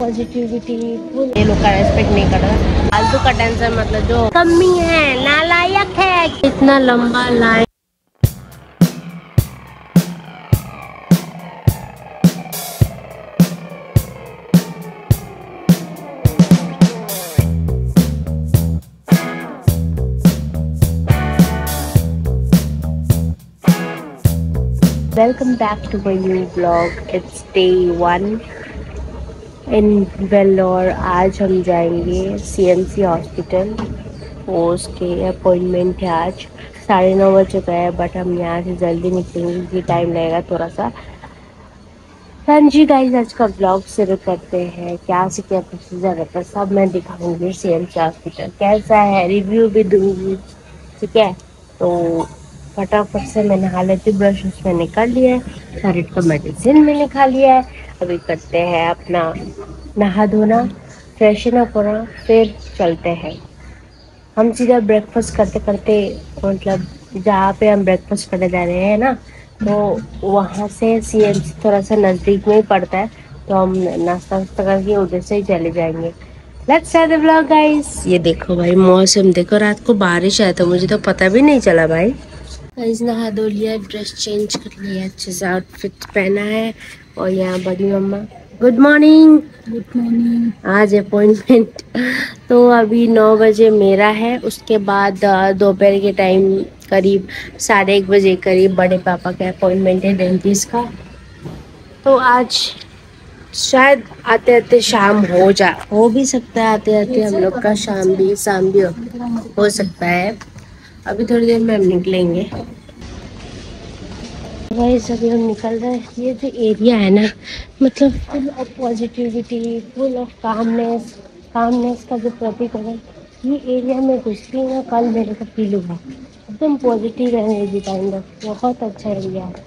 Positivity. ये लोग का रेस्पेक्ट नहीं कर रहा, फालतू का टेंशन, मतलब जो कमी है, नालायक है। इतना लंबा line. Welcome back to my new vlog. It's day 1 in Vellore. आज हम जाएंगे CMC हॉस्पिटल। उसके अपॉइंटमेंट है आज 9:30 बजे का है, बट हम यहाँ से जल्दी निकलेंगे क्योंकि टाइम लगेगा थोड़ा सा। हाँ जी गाइस, आज का ब्लॉग शुरू करते हैं। क्या से क्या प्रोसीजर रहता है सब मैं दिखाऊंगी। CMC हॉस्पिटल कैसा है, रिव्यू भी दूंगी, ठीक है। तो फटाफट से मैं नहा लेती, ब्रश मैंने कर लिया है, थायराइड का मेडिसिन मैंने खा लिया है। अभी करते हैं अपना नहा धोना, फ्रेशन अप होना, फिर चलते हैं। हम सीधा ब्रेकफास्ट करते करते, मतलब जहाँ पे हम ब्रेकफास्ट करने जा रहे हैं ना, तो वहाँ से CMC थोड़ा सा नज़दीक में ही पड़ता है, तो हम नाश्ता वास्ता करके उधर से ही चले जाएंगे। Let's start the vlog guys. ये देखो भाई, मौसम देखो, रात को बारिश आया था, मुझे तो पता भी नहीं चला भाई। गाइस नहा धो लिया, ड्रेस चेंज कर लिया, अच्छे से आउटफिट पहना है। और यहाँ बड़ी mama, good morning. Good morning. आज अपॉइंटमेंट तो अभी 9 बजे मेरा है, उसके बाद दोपहर के टाइम करीब 1:30 बजे करीब बड़े पापा का अपॉइंटमेंट है डेंटिस्ट का। तो आज शायद आते आते शाम हो भी सकता है, आते आते हम लोग का शाम भी हो सकता है। अभी थोड़ी देर में हम निकलेंगे। भाई सभी हम निकल रहे हैं। ये जो एरिया है ना, मतलब full of positivity, full of calmness का जो प्रतीक है, ये एरिया में घुसती है ना, कल मेरे को फील हुआ एकदम पॉजिटिव एनर्जी काइंड ऑफ। बहुत अच्छा एरिया है।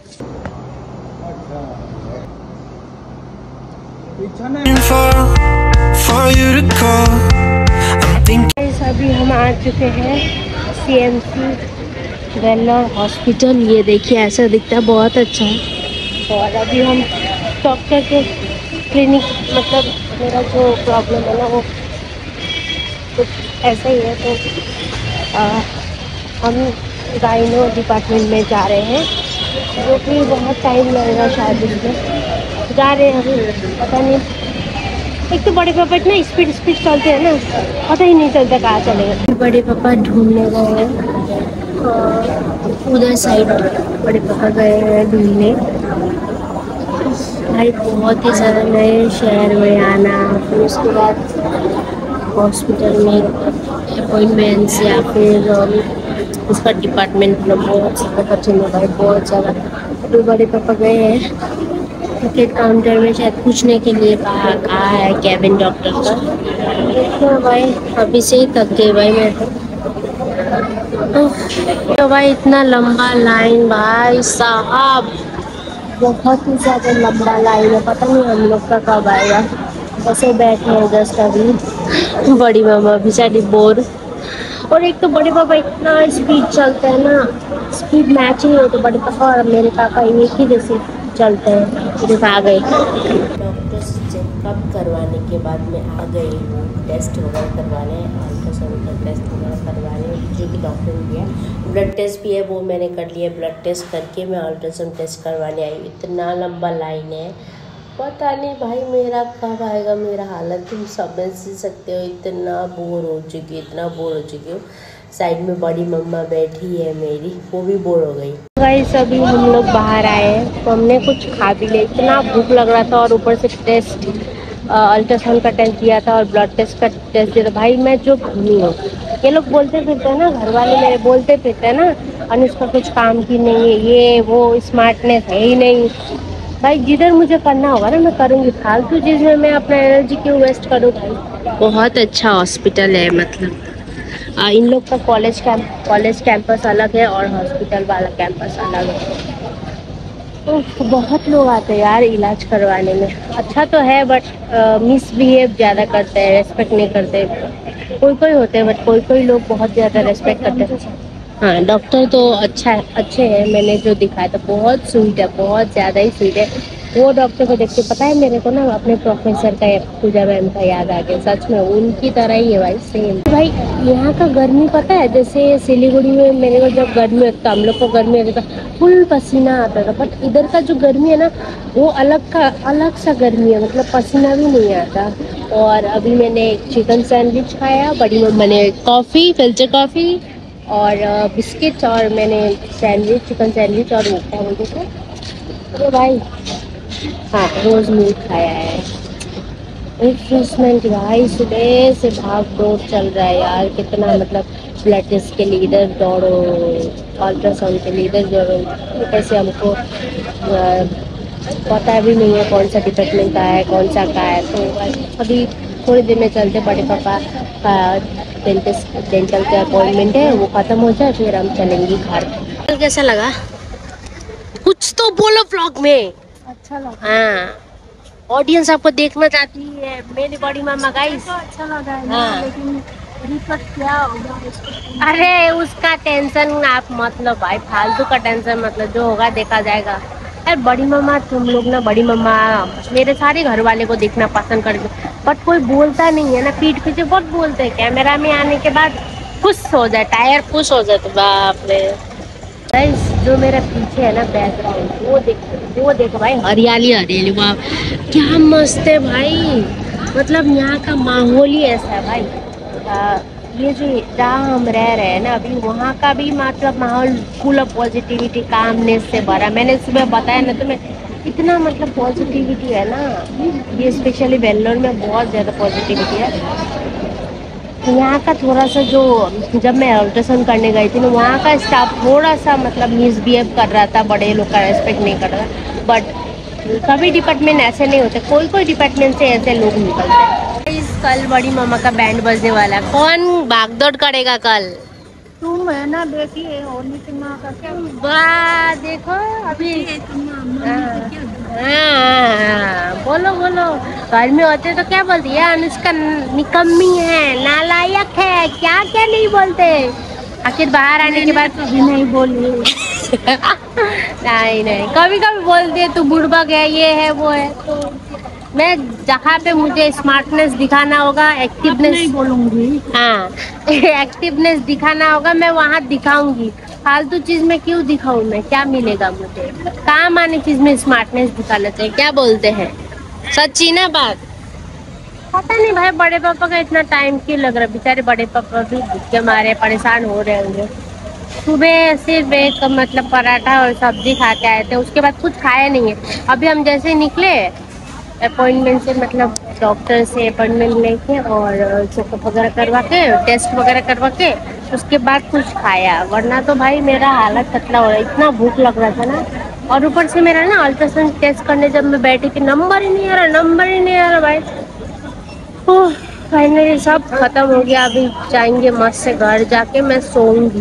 अभी हम आ चुके हैं CMC वेल्लोर हॉस्पिटल। ये देखिए ऐसा दिखता है, बहुत अच्छा है। और अभी हम डॉक्टर के क्लिनिक, मतलब मेरा जो प्रॉब्लम है ना वो कुछ ऐसा ही है, तो हम गाइनो डिपार्टमेंट में जा रहे हैं, जो कि बहुत टाइम लगेगा शायद इसमें। जा रहे हैं अभी, पता नहीं। एक तो बड़े पापा इतना स्पीड चलते हैं ना, पता ही नहीं चलता कहाँ चलेगा। बड़े पापा ढूंढने गए हैं, उधर साइड बड़े पापा गए हैं ढूंढने। भाई बहुत ही ज़्यादा नए शहर में आना, फिर उसके बाद हॉस्पिटल में अपॉइंटमेंट्स या फिर उसका डिपार्टमेंट में बहुत ज़्यादा कठिन है भाई, बहुत ज़्यादा। तो बड़े पापा गए हैं टिकट काउंटर में शायद पूछने के लिए, कहा है कैबिन डॉक्टर का। तो भाई अभी से ही थक गए भाई मैं तो भाई इतना लंबा लाइन भाई साहब, बहुत ही ज़्यादा लंबा लाइन है। पता नहीं हम लोग का कब आएगा। ऐसे बैठे हैं जस्ट अभी। बड़ी मामा बेचारी बोर। और एक तो बड़े पापा इतना स्पीड चलते हैं ना, स्पीड मैच नहीं होती। बड़े पापा और मेरे पापा एक ही जैसे चलते हैं। जैसे आ गए डॉक्टर से चेकअप करवाने के बाद में आ गई हूँ, टेस्ट वगैरह करवाने, अल्ट्रासाउंड का टेस्ट वगैरह करवाने जो कि डॉक्टर ने दिया। ब्लड टेस्ट भी है, वो मैंने कर लिया। ब्लड टेस्ट करके मैं अल्ट्रासाउंड टेस्ट करवाने आई। इतना लंबा लाइन है, पता नहीं भाई मेरा कब आएगा। मेरा हालत तुम समझ ही सकते हो, इतना बोर हो चुकी हूँ। साइड में बड़ी मम्मा बैठी है मेरी, वो भी बोर हो गई। गाइस अभी हम लोग बाहर आए हैं, तो हमने कुछ खा भी लिया। इतना भूख लग रहा था, और ऊपर से टेस्ट, अल्ट्रासाउंड का टेस्ट दिया था और ब्लड टेस्ट का टेस्ट दिया था। भाई मैं जो घूमी हूँ, ये लोग बोलते फिरते हैं ना, घर वाले मेरे बोलते फिरते हैं ना, अनुष्का कुछ काम की नहीं है, ये वो स्मार्टनेस है ही नहीं। भाई जिधर मुझे करना होगा ना मैं करूँगी, फालतू चीज़ में मैं अपना एनर्जी क्यों वेस्ट करूँ भाई। बहुत अच्छा हॉस्पिटल है, मतलब इन लोग का कॉलेज कैंपस अलग है और हॉस्पिटल वाला कैंपस अलग है। तो बहुत लोग आते हैं यार इलाज करवाने में। अच्छा तो है, बट मिसबिहेव ज़्यादा करते हैं, रेस्पेक्ट नहीं करते। कोई होते हैं, बट कोई लोग बहुत ज़्यादा रेस्पेक्ट करते हैं। हाँ डॉक्टर तो अच्छे हैं, मैंने जो दिखाया था बहुत स्वीट है, बहुत ज़्यादा ही स्वीट है। वो डॉक्टर को देख के पता है मेरे को ना अपने प्रोफेसर का पूजा मैम का याद आ गया। सच में उनकी तरह ही है भाई, सेम भाई। यहाँ का गर्मी पता है, जैसे सिलीगुड़ी में मेरे को जब गर्मी होता हम लोग को गर्मी होता था फुल पसीना आता था, बट इधर का जो गर्मी है ना वो अलग सा गर्मी है, मतलब पसीना भी नहीं आता। और अभी मैंने एक चिकन सैंडविच खाया, बड़ी मम्मा ने कॉफ़ी, फिल्टर कॉफ़ी और बिस्किट, और मैंने सैंडविच, चिकन सैंडविच और वो क्या बोलते थे अरे भाई, हाँ रोज मिल्क खाया है। रिफ्रेशमेंट भाई, सुबह से भाग दौड़ चल रहा है यार, कितना मतलब ब्लड टेस्ट के लिए इधर दौड़ो, अल्ट्रासाउंड के लिए इधर दौड़ो, कैसे हमको पता भी नहीं है कौन सा डिपार्टमेंट का है कौन सा का है। तो अभी थोड़ी देर में चलते, बड़े पापा का डेंटल के अपॉइंटमेंट है, वो ख़त्म हो जाए फिर हम चलेंगे घर। कैसा लगा? कुछ तो बोलो व्लॉग में। अच्छा लगा। हाँ, ऑडियंस आपको देखना चाहती है मेरी बड़ी मामा गाइस। अच्छा लगा है हाँ। लेकिन रिपोर्ट क्या होगा उसको? अरे उसका टेंशन आप मतलब भाई, फालतू का टेंशन मतलब, जो होगा देखा जाएगा। अरे बड़ी मामा, तुम लोग ना, बड़ी मामा मेरे सारे घर वाले को देखना पसंद करते, बट कोई बोलता नहीं है ना, पीठ पीछे बहुत बोलते हैं। कैमरा में आने के बाद खुश हो जाए, टायर खुश हो जाए। तो बाप रे गाइस, जो मेरा पीछे है ना बैकग्राउंड, वो देखो भाई, हरियाली हरियाली, वाह क्या मस्त है भाई। मतलब यहाँ का माहौल ही ऐसा है भाई। ये जो जहाँ हम रह रहे हैं ना अभी, वहाँ का भी मतलब माहौल फुल ऑफ पॉजिटिविटी, कामनेस से भरा। मैंने सुबह बताया ना तुम्हें, इतना मतलब पॉजिटिविटी है ना, ये स्पेशली बेंगलोर में बहुत ज़्यादा पॉजिटिविटी है। यहाँ का थोड़ा सा जो, जब मैं अल्ट्रासाउंड करने गई थी ना, वहाँ का स्टाफ थोड़ा सा मतलब मिसबिहेव कर रहा था, बड़े लोग का रेस्पेक्ट नहीं कर रहा था। बट सभी डिपार्टमेंट ऐसे नहीं होते, कोई कोई डिपार्टमेंट से ऐसे लोग निकलते हैं। कल बड़ी मामा का बैंड बजने वाला है, कौन भागदौड़ करेगा कल? तुम है ना बेटी है, और नहीं माँ का क्या? वाह देखो अभी हाँ, बोलो बोलो। घर में होते तो क्या बोलती है, अनुष्का निकम्मी है, नालायक है, क्या क्या नहीं बोलते। आखिर बाहर आने के बाद कभी नहीं बोली। नहीं नहीं, कभी कभी बोलते हैं तू बुड़बक है, ये है वो है। तो मैं जहाँ पे मुझे स्मार्टनेस दिखाना होगा, एक्टिवनेस नहीं बोलूँगी, हाँ एक्टिवनेस दिखाना होगा, मैं वहाँ दिखाऊंगी। फालतू चीज में क्यों दिखाऊं मैं, क्या मिलेगा मुझे? काम आने चीज में स्मार्टनेस दिखाना चाहिए, क्या बोलते हैं? सच्ची ना बात। पता नहीं भाई, बड़े पापा का इतना टाइम क्यों लग रहा है, बेचारे बड़े पापा भी भूखे मारे परेशान हो रहे होंगे। सुबह सिर्फ एक मतलब पराठा और सब्जी खा के आए थे, उसके बाद कुछ खाया नहीं है। अभी हम जैसे निकले अपॉइंटमेंट से, मतलब डॉक्टर से अपॉइंटमेंट लेके और चेकअप वगैरह करवा के, टेस्ट वगैरह करवा के, उसके बाद कुछ खाया, वरना तो भाई मेरा हालत खतरा हो रहा है, इतना भूख लग रहा था ना। और ऊपर से मेरा ना अल्ट्रासाउंड टेस्ट करने जब मैं बैठी थी, नंबर ही नहीं आ रहा, नंबर ही नहीं आ रहा भाई। फाइनली सब खत्म हो गया, अभी जाएंगे मस्त से घर, जाके मैं सोऊंगी।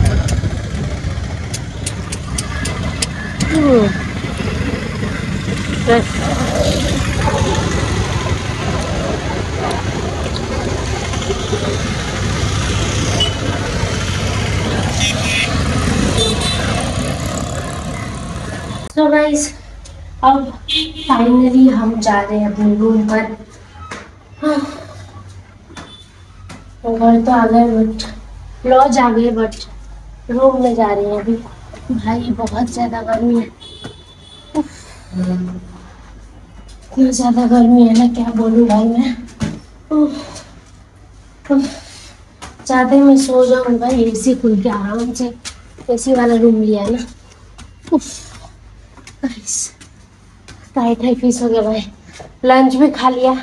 तो गाइस, अब फाइनली हम जा रहे हैं अपने रूम पर। हाँ, घर तो आ गए, बट लॉज आ गए, बट रूम में जा रहे हैं अभी। भाई बहुत ज़्यादा गर्मी है, इतनी ज़्यादा गर्मी है ना, क्या बोलूँ भाई मैं। चाहते मैं सो जाऊँ भाई, एसी खुल के आराम से, एसी वाला रूम लिया है ना। टाइट है, फीस हो गया भाई। लंच भी खा लिया,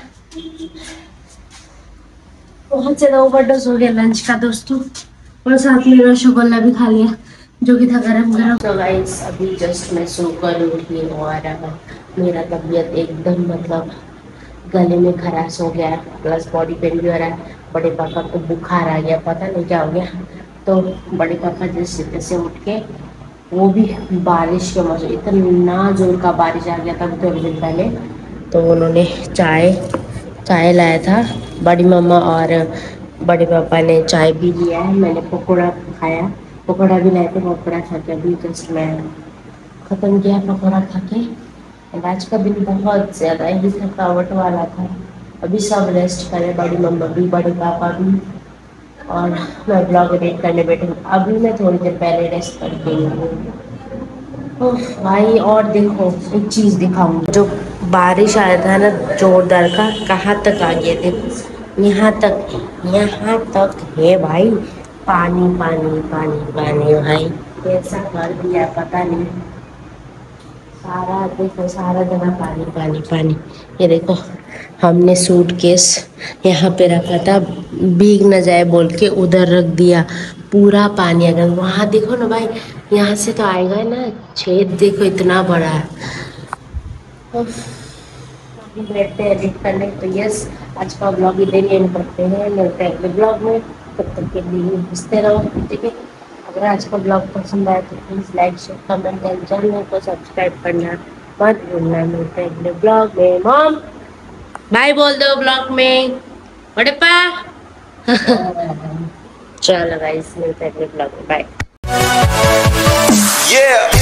बहुत ज़्यादा ओवरडोज हो गया लंच का दोस्तों, और साथ में रसगुल्ला भी खा लिया जो कि था गरम गरम। तो गाइस, अभी जस्ट मैं सोकर उठी और मेरा तबीयत एकदम मतलब गले में खराश हो गया, प्लस बॉडी पेन भी हो रहा है। बड़े पापा को बुखार आ गया, पता नहीं क्या हो गया। तो बड़े पापा जैसे से उठ के, वो भी बारिश के मौसम, इतना जोर का बारिश आ गया था थोड़े दिन पहले, तो उन्होंने चाय लाया था बड़ी मम्मा, और बड़े पापा ने चाय भी लिया है। मैंने पकौड़ा खाया, पकौड़ा भी लाए थे, पकौड़ा खा के अभी जस्ट मैं ख़त्म किया पकौड़ा खा के। और आज का दिन बहुत ज्यादा ही थकावट वाला था। अभी सब रेस्ट करे, बड़ी मम्मा भी, बड़े पापा भी, और मैं ब्लॉग एडिट करने बैठी हूँ। अभी मैं थोड़ी देर पहले रेस्ट करके आई हूँ। ओह भाई, और देखो एक चीज दिखाऊं, जो बारिश आया था ना जोरदार का, कहाँ तक आ गया देखो, यहाँ तक, यहाँ तक है भाई। पानी पानी पानी पानी भाई, कैसा कर दिया पता नहीं। सारा देखो, सारा जगह पानी पानी पानी। ये देखो, हमने सूटकेस यहाँ पे रखा था, भीग न जाए बोल के उधर रख दिया, पूरा पानी। अगर वहां देखो ना भाई, यहाँ से तो आएगा ना, छेद देखो इतना बड़ा है। उफ, अभी बैठते हैं एडिट करने। तो यस, आज का ब्लॉग इधर ही एंड करते हैं, मिलते हैं अगले ब्लॉग में। तब तक के लिए हंसते रहो, ठीक है। अगर आज का ब्लॉग पसंद आए तो please like share comment and channel को सब्सक्राइब करना मत भूलना। मिलते हैं अगले ब्लॉग में। मॉम बाय बोल दो ब्लॉग में, बड़े पा। चलो गाइस, मिलते हैं अगले ब्लॉग में, बाय।